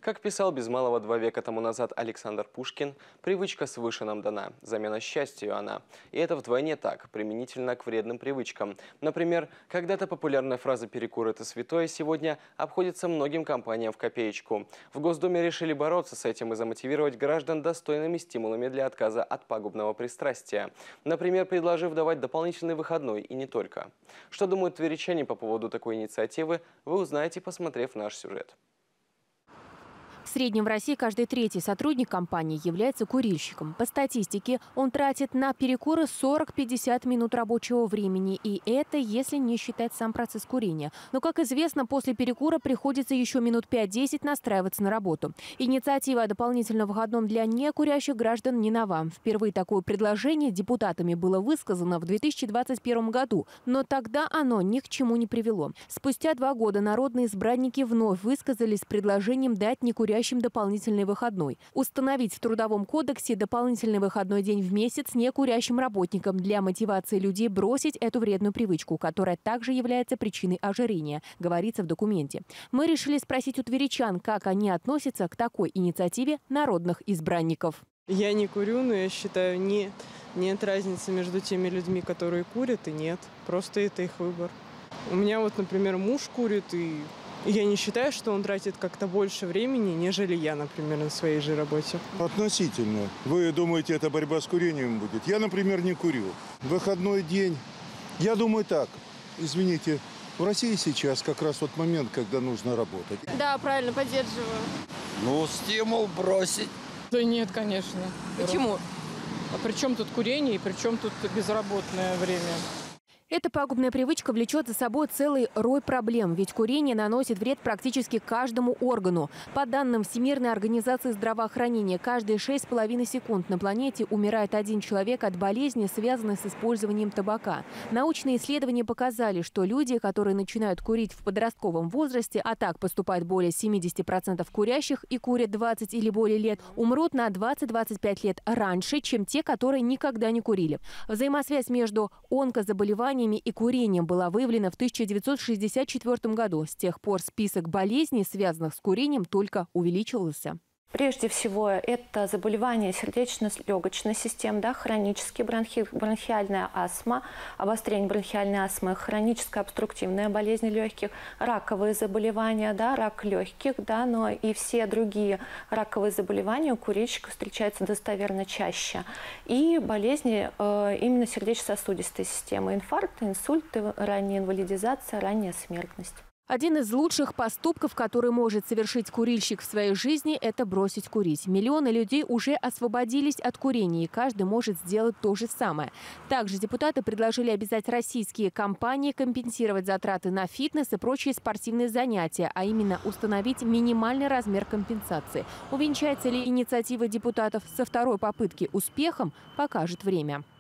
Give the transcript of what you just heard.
Как писал без малого 2 века тому назад Александр Пушкин, привычка свыше нам дана, замена счастью она. И это вдвойне так, применительно к вредным привычкам. Например, когда-то популярная фраза «перекур – это святое» сегодня обходится многим компаниям в копеечку. В Госдуме решили бороться с этим и замотивировать граждан достойными стимулами для отказа от пагубного пристрастия. Например, предложив давать дополнительный выходной и не только. Что думают тверичане по поводу такой инициативы, вы узнаете, посмотрев наш сюжет. В среднем в России каждый третий сотрудник компании является курильщиком. По статистике, он тратит на перекуры 40-50 минут рабочего времени. И это если не считать сам процесс курения. Но, как известно, после перекура приходится еще минут 5-10 настраиваться на работу. Инициатива о дополнительном выходном для некурящих граждан не нова. Впервые такое предложение депутатами было высказано в 2021 году. Но тогда оно ни к чему не привело. Спустя 2 года народные избранники вновь высказались с предложением дать некурящим дополнительный выходной. Установить в Трудовом кодексе дополнительный выходной день в месяц некурящим работникам для мотивации людей бросить эту вредную привычку, которая также является причиной ожирения, говорится в документе. Мы решили спросить у тверичан, как они относятся к такой инициативе народных избранников. Я не курю, но я считаю, нет разницы между теми людьми, которые курят, и нет. Просто это их выбор. У меня вот, например, муж курит, и я не считаю, что он тратит как-то больше времени, нежели я, например, на своей же работе. Относительно. Вы думаете, это борьба с курением будет? Я, например, не курю. Выходной день. Я думаю так. Извините, в России сейчас как раз вот момент, когда нужно работать. Да, правильно, поддерживаю. Ну, стимул бросить. Да нет, конечно. Почему? А при чем тут курение и при чем тут безработное время? Эта пагубная привычка влечет за собой целый рой проблем, ведь курение наносит вред практически каждому органу. По данным Всемирной организации здравоохранения, каждые 6,5 секунд на планете умирает 1 человек от болезни, связанной с использованием табака. Научные исследования показали, что люди, которые начинают курить в подростковом возрасте, а так поступает более 70% курящих и курят 20 или более лет, умрут на 20-25 лет раньше, чем те, которые никогда не курили. Взаимосвязь между онкозаболеваниями и курением была выявлена в 1964 году. С тех пор список болезней, связанных с курением, только увеличивался. Прежде всего, это заболевания сердечно-легочной системы, да, хронический бронхиальная астма, обострение бронхиальной астмы, хроническая обструктивная болезнь легких, раковые заболевания, да, рак легких, да, но и все другие раковые заболевания у курильщиков встречаются достоверно чаще. И болезни именно сердечно-сосудистой системы, инфаркты, инсульты, ранняя инвалидизация, ранняя смертность. Один из лучших поступков, который может совершить курильщик в своей жизни, это бросить курить. Миллионы людей уже освободились от курения, и каждый может сделать то же самое. Также депутаты предложили обязать российские компании компенсировать затраты на фитнес и прочие спортивные занятия, а именно установить минимальный размер компенсации. Увенчается ли инициатива депутатов со второй попытки успехом, покажет время.